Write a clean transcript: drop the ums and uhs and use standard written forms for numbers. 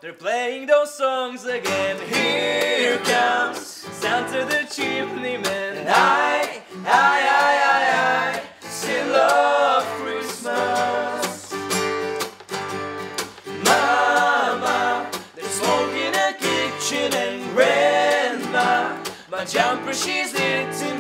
They're playing those songs again. Here comes Santa the chimney man. And I still love Christmas. Mama, there's smoke in the kitchen, and Grandma, my jumper she's knitting